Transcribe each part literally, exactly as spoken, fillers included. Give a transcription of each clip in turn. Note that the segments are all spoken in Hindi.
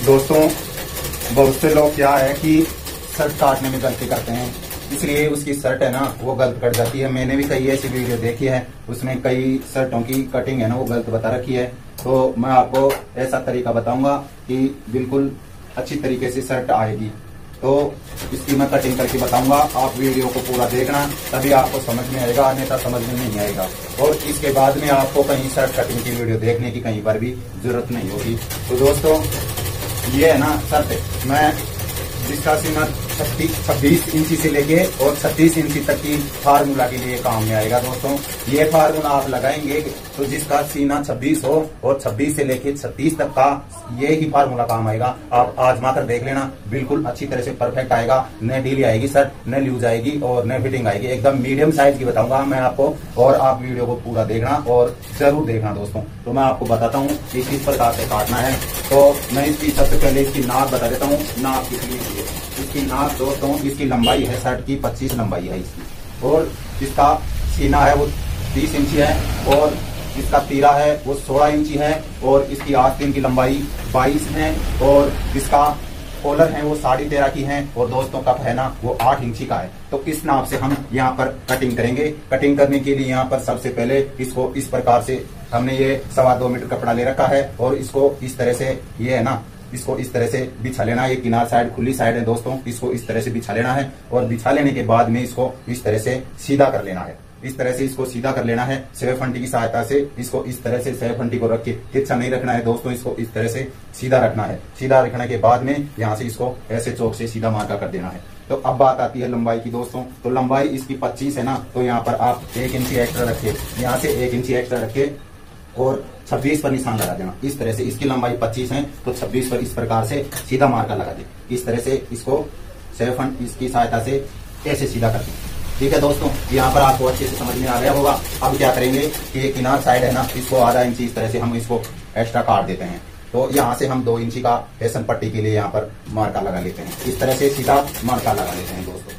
दोस्तों बहुत से लोग क्या है कि शर्ट काटने में गलती करते हैं, इसलिए उसकी शर्ट है ना वो गलत कट जाती है। मैंने भी कई ऐसी वीडियो देखी है, उसमें कई शर्टों की कटिंग है ना वो गलत बता रखी है। तो मैं आपको ऐसा तरीका बताऊंगा कि बिल्कुल अच्छी तरीके से शर्ट आएगी। तो इसकी मैं कटिंग करके बताऊंगा, आप वीडियो को पूरा देखना, तभी आपको समझ में आएगा, अन्यथा समझ में नहीं आएगा। और इसके बाद में आपको कहीं शर्ट कटिंग की वीडियो देखने की कहीं पर भी जरूरत नहीं होगी। तो दोस्तों ये है ना शर्ट, मैं जिसका सीना छत्तीस छब्बीस इंची से लेके और छत्तीस इंची तक की फार्मूला के लिए काम में आएगा। दोस्तों ये फार्मूला आप लगाएंगे तो जिसका सीना छब्बीस हो और छब्बीस से लेके छत्तीस तक का ये ही फार्मूला काम आएगा। आप आजमा कर देख लेना, बिल्कुल अच्छी तरह से परफेक्ट आएगा। न ढीली आएगी शर्ट, न लूज आएगी और न फिटिंग आएगी, एकदम मीडियम साइज की बताऊंगा मैं आपको। और आप वीडियो को पूरा देखना और जरूर देखना दोस्तों। तो मैं आपको बताता हूँ कि किस प्रकार से काटना है। तो मैं इसकी सबसे पहले इसकी नाप बता देता हूँ। नाप कितनी है इसकी नाप दोस्तों, इसकी लंबाई है शर्ट की पच्चीस लंबाई है इसकी, और इसका सीना है वो तीस इंची है, और इसका तीरा है वो सोलह इंची है, और इसकी आस्तीन की लंबाई बाईस है, और इसका कॉलर है वो साढ़े तेरह की है, और दोस्तों कप है ना वो आठ इंची का है। तो इस नाप से हम यहाँ पर कटिंग करेंगे। कटिंग करने के लिए यहाँ पर सबसे पहले इसको इस प्रकार से हमने ये सवा दो मीटर कपड़ा ले रखा है, और इसको इस तरह से ये है ना इसको इस तरह से बिछा लेना है। ये किनार साइड खुली साइड है दोस्तों, इसको इस तरह से बिछा लेना है, और बिछा लेने के बाद में इसको इस तरह से सीधा कर लेना है। इस तरह से इसको सीधा कर लेना है सेव फंटी की सहायता से। इसको इस तरह से सेव फंटी को रख के तिरछा नहीं रखना है दोस्तों, इसको इस तरह से सीधा रखना है। सीधा रखने के बाद में यहाँ से इसको ऐसे चौक से सीधा मार्का कर देना है। तो अब बात आती है लंबाई की दोस्तों। तो लंबाई इसकी पच्चीस है ना, तो यहाँ पर आप एक इंची एक्स्ट्रा रखे, यहाँ से एक इंची एक्स्ट्रा रखे और छब्बीस पर निशान लगा देना। इस तरह से इसकी लंबाई पच्चीस है तो छब्बीस पर इस प्रकार से सीधा मार्का लगा दे। इस तरह से इसको सेवन इसकी सहायता से ऐसे सीधा कर दें। ठीक है दोस्तों, यहाँ पर आपको अच्छे से समझ में आ गया होगा। अब क्या करेंगे कि ये किनार साइड है ना, इसको आधा इंची इस तरह से हम इसको एक्स्ट्रा काट देते हैं। तो यहाँ से हम दो इंची का फैशन पट्टी के लिए यहाँ पर मार्का लगा लेते हैं। इस तरह से सीधा मार्का लगा लेते हैं दोस्तों।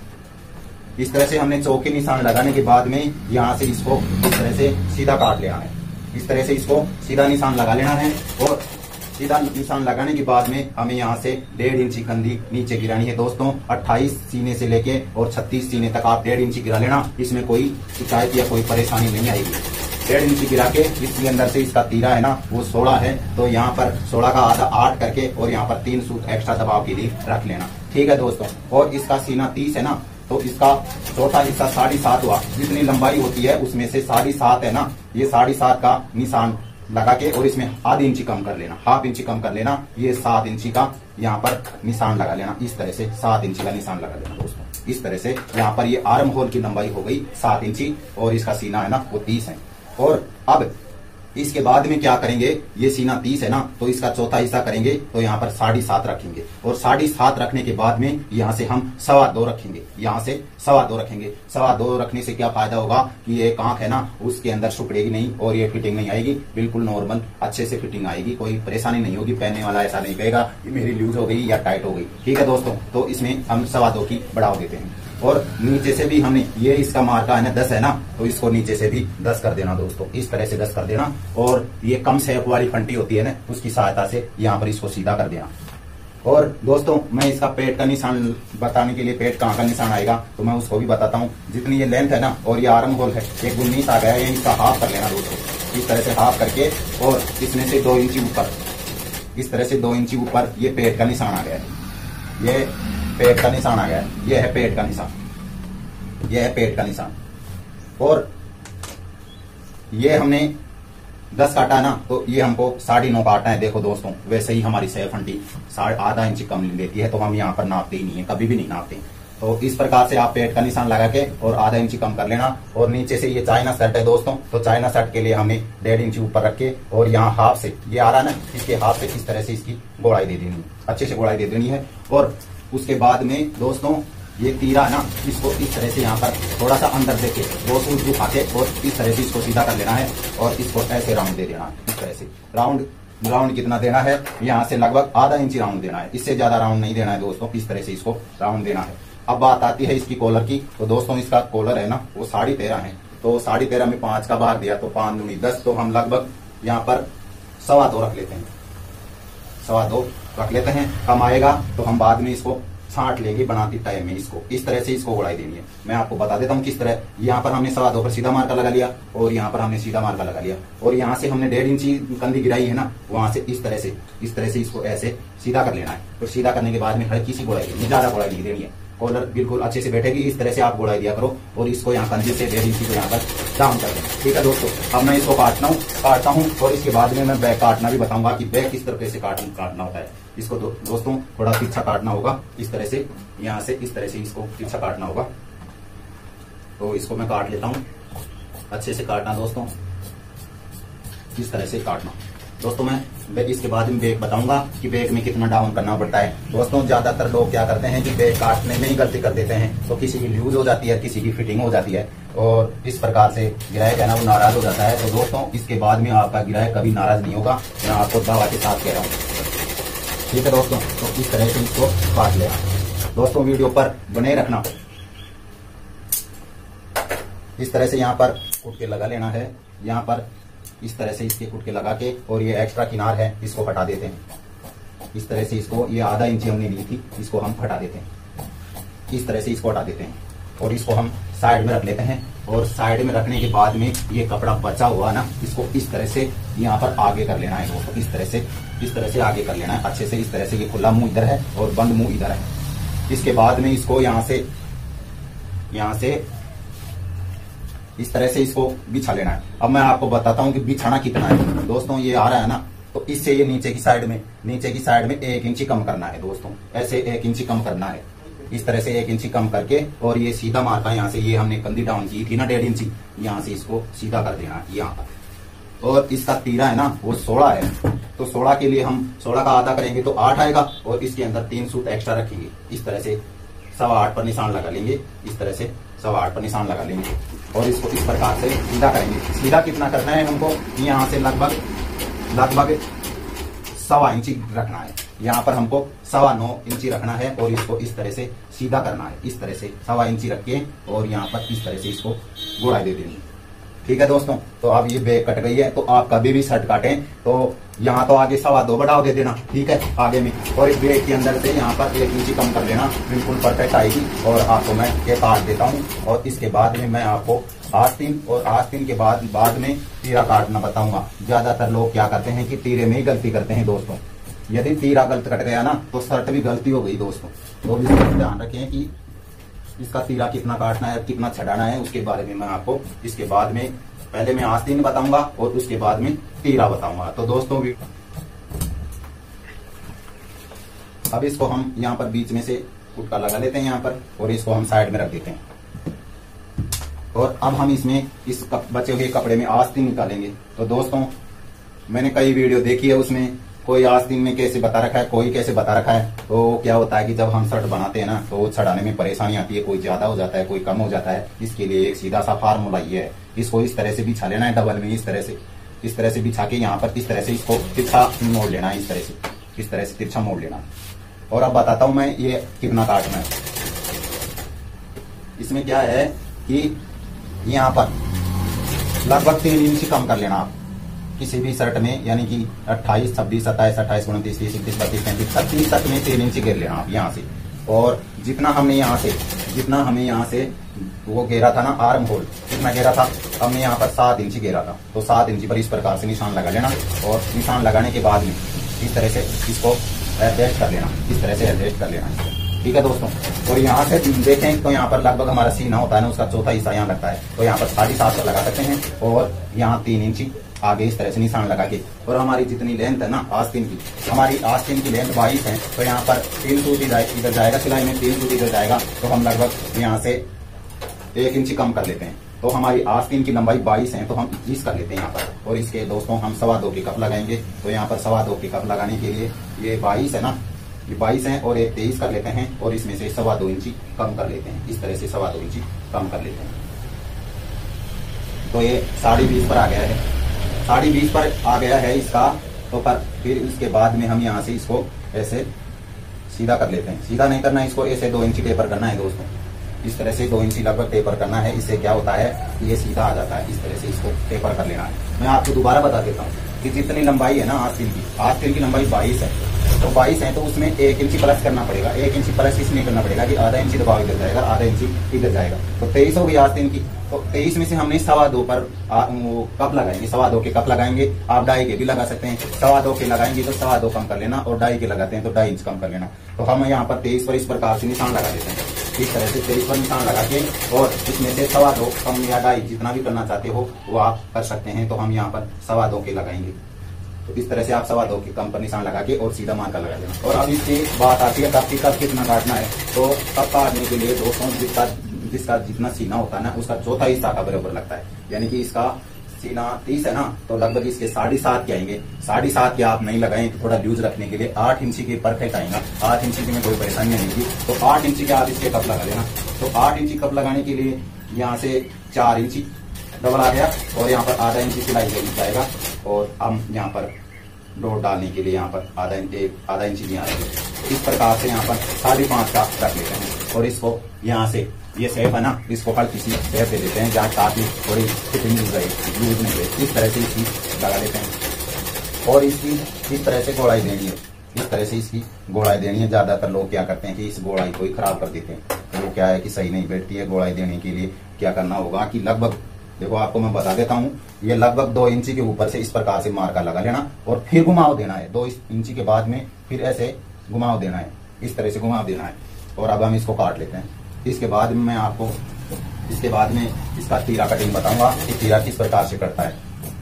इस तरह से हमने चौक के निशान लगाने के बाद में यहाँ से इसको इस तरह से सीधा काट लेना है। इस तरह से इसको सीधा निशान लगा लेना है, और सीधा निशान लगाने के बाद में हमें यहाँ से डेढ़ इंची कंधी नीचे गिरानी है दोस्तों। अट्ठाईस सीने से लेके और छत्तीस सीने तक आप डेढ़ इंची गिरा लेना, इसमें कोई शिकायत या कोई परेशानी नहीं आएगी। डेढ़ इंची गिरा के इसके अंदर से इसका तीरा है ना वो सोलह है, तो यहाँ पर सोलह का आधा आठ करके और यहाँ पर तीन सूत एक्स्ट्रा दबाव के लिए रख लेना। ठीक है दोस्तों, और इसका सीना तीस है ना, तो इसका चौथा हिस्सा साढ़े सात हुआ। जितनी लंबाई होती है उसमें से साढ़े सात है ना, ये साढ़े सात का निशान लगा के और इसमें आधी इंची कम कर लेना, हाफ इंची कम कर लेना। ये सात इंची का यहाँ पर निशान लगा लेना। इस तरह से सात इंची का निशान लगा लेना दोस्तों। इस तरह से यहाँ पर ये आर्म होल की लंबाई हो गई सात इंची, और इसका सीना है ना वो तीस है। और अब इसके बाद में क्या करेंगे, ये सीना तीस है ना, तो इसका चौथा हिस्सा करेंगे तो यहाँ पर साढ़े सात रखेंगे, और साढ़े सात रखने के बाद में यहाँ से हम सवा दो रखेंगे। यहाँ से सवा दो रखेंगे। सवा दो रखने से क्या फायदा होगा कि ये आंख है ना उसके अंदर सुपड़ेगी नहीं, और ये फिटिंग नहीं आएगी, बिल्कुल नॉर्मल अच्छे से फिटिंग आएगी, कोई परेशानी नहीं होगी। पहनने वाला ऐसा नहीं कहेगा कि मेरी लूज हो गई या टाइट हो गई। ठीक है दोस्तों, तो इसमें हम सवा दो की बढ़ाव देते हैं। और नीचे से भी हमने ये इसका मार्का है ना दस है ना, तो इसको नीचे से भी दस कर देना दोस्तों। इस तरह से दस कर देना, और ये कम शेप वाली फंटी होती है ना उसकी सहायता से यहाँ पर इसको सीधा कर देना। और दोस्तों मैं इसका पेट का निशान बताने के लिए, पेट कहाँ का निशान आएगा तो मैं उसको भी बताता हूँ। जितनी ये लेंथ है ना और ये आर्म होल है, एक उन्नीस आ गया है, इसका हाफ कर लेना दोस्तों। इस तरह से हाफ करके और इसमें से दो इंची ऊपर, इस तरह से दो इंची ऊपर ये पेट का निशान आ गया है। ये पेट का निशान आ गया है, ये है पेट का निशान, ये है पेट का निशान। और ये हमने दस काटा है ना, तो ये हमको साढ़े नौ काटना है। देखो दोस्तों, वैसे ही हमारी सेव फंटी साढ़े आधा इंच कम लेती है, तो हम यहाँ पर नापते ही नहीं है, कभी भी नहीं नापते। तो इस प्रकार से आप पेट का निशान लगा के और आधा इंच कम कर लेना। और नीचे से ये चाइना शर्ट है दोस्तों, तो चाइना शर्ट के लिए हमने डेढ़ इंच ऊपर रख के और यहाँ हाफ से ये आ रहा है ना, इसके हाफ से इस तरह से इसकी गोड़ाई दे देनी है, अच्छे से गोड़ाई दे देनी है। और उसके बाद में दोस्तों ये तीरा है ना, इसको इस तरह से यहाँ पर थोड़ा सा अंदर देके दो सूट उठा के और इस तरह से इसको सीधा कर लेना है, और इसको ऐसे राउंड दे देना है। इस तरह से राउंड राउंड कितना देना है, यहाँ से लगभग आधा इंची राउंड देना है, इससे ज्यादा राउंड नहीं देना है दोस्तों। इस तरह से इसको राउंड देना है। अब बात आती है इसकी कॉलर की। तो दोस्तों इसका कॉलर है ना वो साढ़े तेरह है, तो साढ़े तेरह में पांच का भाग दिया तो पांच दूनी दस, तो हम लगभग यहाँ पर सवा दो रख लेते हैं। सवा दो रख लेते हैं। कम आएगा तो हम बाद में इसको छांट लेंगे बनाते टाइम में। इसको इस तरह से इसको गोलाई देनी है। मैं आपको बता देता हूँ किस तरह। यहाँ पर हमने सवा दो पर सीधा मार्का लगा लिया और यहाँ पर हमने सीधा मार्का लगा लिया और यहाँ से हमने डेढ़ इंची कंधी गिराई है ना, वहां से इस तरह से इस तरह से इसको ऐसे सीधा कर लेना है। तो सीधा करने के बाद में हल्की सी गोलाई देनी है, ज्यादा गोलाई नहीं देनी है। कॉलर बिल्कुल अच्छे से बैठेगी, इस तरह से आप गोलाई दिया करो और इसको यहाँ कंधे से डेढ़ इंची को यहाँ पर डाउन कर दें। ठीक है दोस्तों, अब मैं इसको काटना हूँ काटता हूँ और इसके बाद में मैं बैक काटना भी बताऊंगा कि बैक किस तरह से काट काटना होता है। इसको दो, दोस्तों थोड़ा तिरछा काटना होगा, इस तरह से यहाँ से इस तरह से इसको तिरछा काटना होगा। तो इसको मैं काट लेता हूँ, अच्छे से काटना दोस्तों, इस तरह से काटना। दोस्तों मैं इसके बाद में बैक बताऊंगा कि बैक में कितना डाउन करना पड़ता है। दोस्तों ज्यादातर लोग क्या करते हैं कि बैक काटने में ही गलती कर देते हैं, तो किसी की लूज हो जाती है, किसी की फिटिंग हो जाती है और इस प्रकार से गिराया ना वो नाराज हो जाता है। तो दोस्तों इसके बाद में आपका गिराया कभी नाराज नहीं होगा, मैं आपको दावा के साथ कह रहा हूँ। ठीक है दोस्तों, तो इस तरह से इसको काट लेना। दोस्तों वीडियो पर बने रखना। इस तरह से यहाँ पर कुट के लगा लेना है, यहाँ पर इस तरह से इसके कुट के लगा के और ये एक्स्ट्रा किनार है इसको हटा देते हैं। इस तरह से इसको, ये आधा इंची हमने ली थी, इसको हम हटा देते हैं। इस तरह से इसको हटा देते हैं और इसको हम साइड में रख लेते हैं। और साइड में रखने के बाद में ये कपड़ा बचा हुआ ना, इसको इस तरह से यहाँ पर आगे कर लेना है दोस्तों। इस तरह से इस तरह से आगे कर लेना है अच्छे से। इस तरह से ये खुला मुंह इधर है और बंद मुंह इधर है। इसके बाद में इसको यहाँ से यहाँ से इस तरह से इसको बिछा लेना है। अब मैं आपको बताता हूँ कि बिछाना कितना है। दोस्तों ये आ रहा है ना, तो इससे ये नीचे की साइड में नीचे की साइड में एक इंची कम करना है दोस्तों। ऐसे एक इंची कम करना है, इस तरह से एक इंची कम करके और ये सीधा मार्का यहाँ से, ये हमने कंधी डाउन की थी ना डेढ़ इंची, यहाँ से इसको सीधा कर देना है यहाँ पर। और इसका तीरा है ना वो सोलह है, तो सोलह के लिए हम सोलह का आधा करेंगे तो आठ आएगा और इसके अंदर तीन सूत एक्स्ट्रा रखेंगे। इस तरह से सवा आठ पर निशान लगा लेंगे, इस तरह से सवा आठ पर निशान लगा लेंगे और इसको इस प्रकार से सीधा करेंगे। सीधा कितना करना है हमको, यहाँ से लगभग लगभग सवा इंची रखना है। यहाँ पर हमको सवा नौ इंची रखना है और इसको इस तरह से सीधा करना है। इस तरह से सवा इंची रख के और यहाँ पर इस तरह से इसको गोलाई दे देंगे। ठीक है दोस्तों, तो अब ये बैक कट गई है। तो आप कभी भी शर्ट काटें तो यहाँ तो आगे सवा दो बढ़ाव दे देना, ठीक है आगे में, और इस बैक के अंदर से यहाँ पर एक इंची कम कर देना, बिल्कुल परफेक्ट आएगी। और आपको मैं ये काट देता हूँ और इसके बाद में मैं आपको आस्तीन और आस्तीन के बाद बाद में तीरा काटना बताऊंगा। ज्यादातर लोग क्या करते हैं कि तीरे में ही गलती करते हैं दोस्तों। यदि तीरा गलत कट गया ना तो शर्ट भी गलती हो गई दोस्तों। तो इसका ध्यान रखें कि इसका तीरा कितना काटना है, कितना छड़ाना है, उसके बारे में मैं आपको इसके बाद में, पहले मैं आस्तीन बताऊंगा और उसके बाद में तीरा बताऊंगा। तो दोस्तों अब इसको हम यहाँ पर बीच में से कुटका लगा लेते हैं यहाँ पर और इसको हम साइड में रख देते हैं। और अब हम इसमें इस कप, बचे हुए कपड़े में आस्तीन निकालेंगे। तो दोस्तों मैंने कई वीडियो देखी है, उसमें कोई आस्तीन में कैसे बता रखा है, कोई कैसे बता रखा है। तो क्या होता है कि जब हम शर्ट बनाते हैं ना तो छड़ाने में परेशानी आती है, कोई ज्यादा हो जाता है, कोई कम हो जाता है। इसके लिए एक सीधा सा फार्मूला ये है, इसको इस तरह से बिछा लेना है डबल में, इस तरह से इस तरह से बिछा के यहाँ पर इस तरह से इसको तिरछा मोड़ लेना है, इस तरह से इस तरह से तिरछा मोड़ लेना। और अब बताता हूँ मैं ये कितना काटना है। इसमें क्या है कि यहाँ पर लगभग तीन इंच कम कर लेना आप किसी भी शर्ट में, यानी कि अट्ठाईस छब्बीस सत्ताईस अट्ठाईस उनतीस तीस इकतीस बत्तीस पैंतीस छत्तीस तक में तीन इंच घेर लेना आप यहाँ से। और जितना हमने यहाँ से जितना हमें यहाँ से वो घेरा था ना आर्म होल, कितना घेरा था, हमने यहाँ पर सात इंची घेरा था। तो सात इंची पर इस प्रकार से निशान लगा लेना और निशान लगाने के बाद में इस तरह से इसको एडजस्ट कर लेना, इस तरह से एडजस्ट कर लेना। ठीक है दोस्तों, और यहाँ से देखें तो यहाँ पर लगभग हमारा सीना होता है ना, उसका चौथा हिस्सा यहाँ लगता है। तो यहाँ पर साढ़े सात पर लगा सकते हैं और यहाँ तीन इंची आगे इस तरह से निशान लगा के। और हमारी जितनी लेंथ है ना आस्तीन की, हमारी आस्तीन की लेंथ बाईस है, तो यहाँ पर तीन सूट इधर जाएगा, सिलाई में तीन सूट इधर जाएगा, तो हम लगभग यहाँ से एक इंची कम कर लेते हैं। तो हमारी आस्तीन की लंबाई बाईस है, तो हम इक्कीस कर लेते हैं यहाँ पर। और इसके दोस्तों हम सवा दो की कप लगाएंगे। तो यहाँ पर सवा दो की कप लगाने के लिए ये बाईस है ना, ये बाईस है और एक तेईस कर लेते हैं और इसमें से सवा दो इंची कम कर लेते हैं, इस तरह से सवा दो इंची कम कर लेते हैं। तो ये साढ़े बीस पर आ गया है, साढ़े बीस पर आ गया है इसका। तो पर फिर इसके बाद में हम यहाँ से इसको ऐसे सीधा कर लेते हैं। सीधा नहीं करना है इसको, ऐसे दो इंची टेपर करना है दोस्तों, इस तरह से दो इंची लगभग टेपर करना है। इससे क्या होता है ये सीधा आ जाता है, इस तरह से इसको टेपर कर लेना है। मैं आपको दोबारा बता देता हूँ कि जितनी लंबाई है ना आस्तीन की, आस्तीन की लंबाई बाईस है, तो बाईस है तो उसमें एक इंची प्लस करना पड़ेगा। एक इंची प्लस इसमें करना पड़ेगा कि आधा इंची दबाव इधर जाएगा, आधा इंची इधर जाएगा। तो तेईस हो गई आस्तीन की। तो तेईस में से हमने सवा दो पर आ, वो कप लगाएंगे, सवा दो के कप लगाएंगे। आप ढाई के भी लगा सकते हैं। सवा दो के लगाएंगे तो सवा दो कम कर लेना, और ढाई के लगाते हैं तो ढाई इंच कम कर लेना। तो हम यहाँ पर तेईस पर इस प्रकार से निशान लगा देते हैं। इस तरह से तेईस पर निशान लगा के और इसमें से सवा दो कम या ढाई जितना भी करना चाहते हो वो आप कर सकते हैं। तो हम यहाँ पर सवा दो के लगाएंगे। तो इस तरह से आप सवा दो के कम पर निशान लगा के और सीधा मार्कर लगा देना। और अब इसकी बात आती है कब की कब कितना काटना है। तो कब काटने के लिए दोस्तों जिसका जिसका जितना सीना होता है ना उसका चौथा हिस्सा का बराबर लगता है। यानी कि इसका सीना तीस है ना, तो लगभग इसके साढ़े सात के आएंगे। साढ़े सात के आप नहीं लगाएं तो थोड़ा लूज रखने के लिए आठ इंची के परफेक्ट आएगा। आठ इंची की में कोई परेशानी नहीं होगी। तो आठ इंची के आप इसके कप लगा लेना। तो आठ इंची कप लगाने के लिए यहाँ से चार इंची डबल आ गया और यहाँ पर आधा इंची सिलाई जाएगा। और हम यहाँ पर डोर डालने के लिए यहाँ पर आधा इंची आधा इंची नहीं आ रही है। इस प्रकार से यहाँ पर साढ़े पांच का रख लेते हैं और इसको यहाँ से ये सेफ है ना, इसको हल्की सी सेफ दे देते हैं जहाँ काफी थोड़ी फिटिंग लूज रहे लूज नहीं रहे। इस तरह से इसकी लगा देते हैं और इसकी इस तरह से गोलाई देनी है। इस तरह से इसकी गोलाई देनी है। ज्यादातर लोग क्या करते हैं कि इस गोलाई को ही खराब कर देते हैं। तो वो क्या है कि सही नहीं बैठती है। गोलाई देने के लिए क्या करना होगा कि लगभग देखो आपको मैं बता देता हूँ, ये लगभग दो इंची के ऊपर से इस प्रकार से मार्का लगा लेना और फिर घुमाव देना है। दो इंची के बाद में फिर ऐसे घुमाव देना है, इस तरह से घुमाव देना है। और अब हम इसको काट लेते हैं। इसके बाद में मैं आपको इसके बाद में इसका तीरा कटिंग बताऊंगा कि तीरा किस प्रकार से करता है।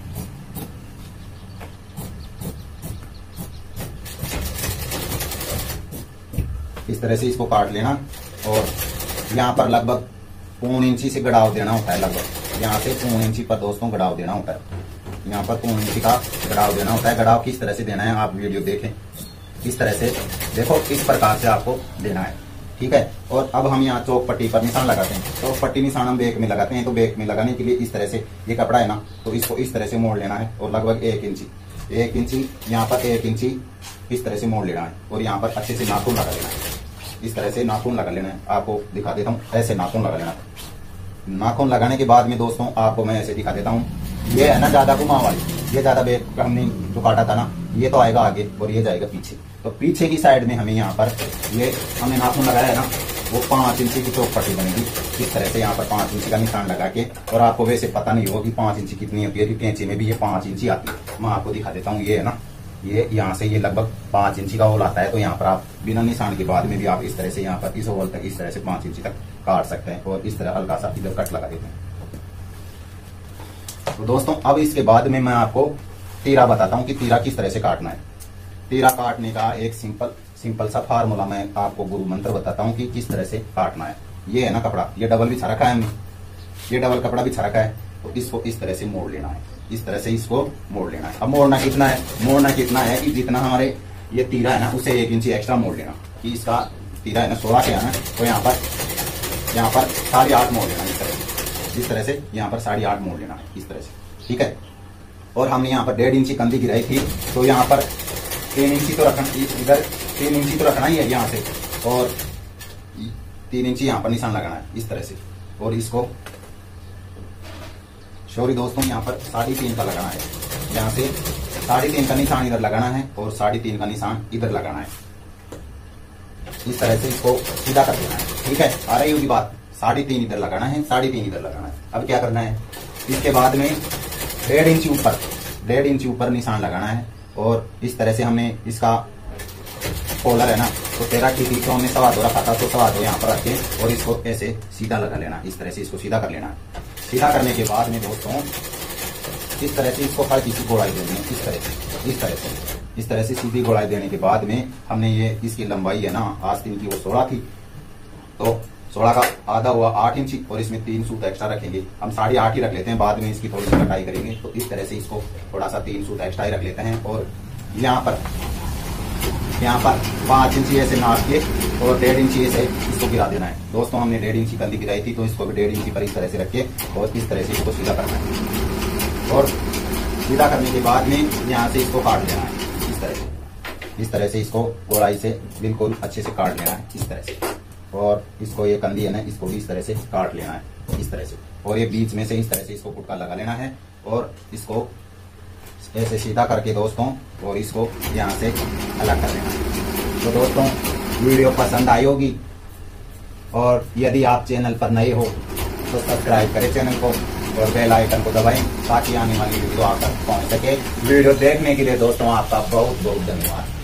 इस तरह से इसको काट लेना और यहाँ पर लगभग पौन इंची से गड़ाव देना होता है। लगभग यहाँ से पौन इंची पर दोस्तों गड़ाव देना होता है। यहाँ पर पौन इंची का गड़ाव देना होता है। गड़ाव किस तरह से देना है आप वीडियो देखें। इस तरह से देखो, इस प्रकार से आपको देना है, ठीक है। और अब हम यहाँ चौक पट्टी पर निशान लगाते हैं। चौक पट्टी निशान हम बेक में लगाते हैं। तो बेक में लगाने के लिए इस तरह से ये कपड़ा है ना, तो इसको इस तरह से मोड़ लेना है और लगभग एक इंची एक इंची यहाँ पर एक इंची इस तरह से मोड़ लेना है और यहाँ पर अच्छे से नाखून लगा लेना है। इस तरह से नाखून लगा लेना है। आपको दिखा देता हूँ, ऐसे नाखून लगा लेना है। नाखून लगाने के बाद में दोस्तों आपको मैं ऐसे दिखा देता हूँ। ये है ना ज्यादा घुमाव वाली, ये ज्यादा बेक हमने जो काटा था ना, ये तो आएगा आगे और ये जाएगा पीछे। तो पीछे की साइड में हमें यहाँ पर ये हमने नाखून लगाया है ना, वो पांच इंची की चौक पट्टी बनेगी। इस तरह से यहाँ पर पांच इंची का निशान लगा के, और आपको वैसे पता नहीं होगा कि पांच इंची कितनी होती है, कैंची में भी ये पांच इंची आती है। मैं आपको दिखा देता हूँ। ये है ना, ये यहाँ से ये लगभग पांच इंची का होल आता है। तो यहाँ पर आप बिना निशान के बाद में भी आप इस तरह से यहाँ पर इस होल तक इस तरह से पांच इंची तक काट सकते हैं और इस तरह हल्का सा इधर कट लगा देते हैं। तो दोस्तों अब इसके बाद में मैं आपको तीरा बताता हूँ कि तीरा किस तरह से काटना है। तीरा काटने का एक सिंपल सिंपल सा फार्मूला मैं आपको गुरु मंत्र बताता हूँ कि किस तरह से काटना है। ये है ना कपड़ा, ये डबल बिछा रखा है हमने, ये डबल कपड़ा बिछा रखा है। तो इसको इस तरह से मोड़ लेना है। इस तरह से इसको मोड़ लेना है। अब मोड़ना कितना है, मोड़ना कितना है कि जितना हमारे ये तीरा है ना उसे एक इंची एक्स्ट्रा मोड़ लेना। कि इसका तीरा है ना सोलह के आना, तो यहाँ पर यहाँ पर साढ़े आठ मोड़ लेना। इस तरह से इस तरह से यहाँ पर साढ़े आठ मोड़ लेना है, इस तरह से, ठीक है। और हमने यहाँ पर डेढ़ इंची कंधी गिराई थी, तो यहाँ पर तीन इंची तो रखना, इधर तीन इंची तो रखना ही है यहाँ से, और तीन इंची यहाँ पर निशान लगाना है इस तरह से। और इसको सॉरी दोस्तों यहाँ पर साढ़े तीन का लगाना है। यहाँ से साढ़े तीन का निशान इधर लगाना है और साढ़े तीन का निशान इधर लगाना है। इस तरह से इसको सीधा कर देना है, ठीक है। आ रही होगी बात। साढ़े तीन इधर लगाना है, साढ़े तीन इधर लगाना है। अब क्या करना है, इसके बाद में डेढ़ इंच ऊपर डेढ़ इंच ऊपर निशान लगाना है। और इस तरह से हमने इसका कॉलर है ना, तो तेरह की थी तो हमने सवा दो रखा था, तो सवा दो यहाँ पर रख के और इसको ऐसे सीधा लगा लेना। इस तरह से इसको सीधा कर लेना है। सीधा करने के बाद में दोस्तों इस तरह से इसको हल्की सी गोलाई देनी है। इस तरह से इस तरह से इस तरह से सीधी गोलाई देने के बाद में हमने ये इसकी लंबाई है ना आस्तीन की वो सोलह थी, तो सोलह का आधा हुआ आठ इंची और इसमें तीन सूत एक्स्ट्रा रखेंगे। हम साढ़े आठ ही रख लेते हैं, बाद में इसकी थोड़ी सी कटाई करेंगे। तो इस तरह से इसको थोड़ा सा तीन सूत एक्स्ट्रा ही रख लेते हैं। और यहाँ पर यहाँ पर पांच इंची ऐसे नाप के और डेढ़ इंची ऐसे इसको गिरा देना है। दोस्तों हमने डेढ़ इंची कंधी गिराई थी, तो इसको भी डेढ़ इंची पर इस तरह से रखे और इस तरह से इसको सीधा करना है। और सीधा करने के बाद में यहाँ से इसको काट लेना है इस तरह से। इस तरह से इसको गोलाई से बिल्कुल अच्छे से काट लेना है इस तरह से। और इसको ये कंधी है ना, इसको भी इस तरह से काट लेना है इस तरह से। और ये बीच में से इस तरह से इसको पुटका लगा लेना है और इसको ऐसे सीधा करके दोस्तों, और इसको यहाँ से अलग कर देना। तो दोस्तों वीडियो पसंद आई होगी, और यदि आप चैनल पर नए हो तो सब्सक्राइब करें चैनल को और बेल आइकन को दबाएं ताकि आने वाली वीडियो आप तक पहुंच सके। वीडियो देखने के लिए दोस्तों आपका बहुत बहुत धन्यवाद।